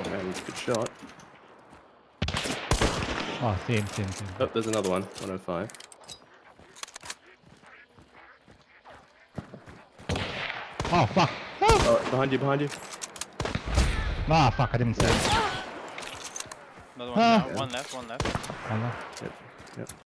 Man, good shot. Oh, same. Oh, there's another one. 105. Oh, fuck. Oh, behind you. Ah, fuck, I didn't see it. Another one now. One left. I know. Yep.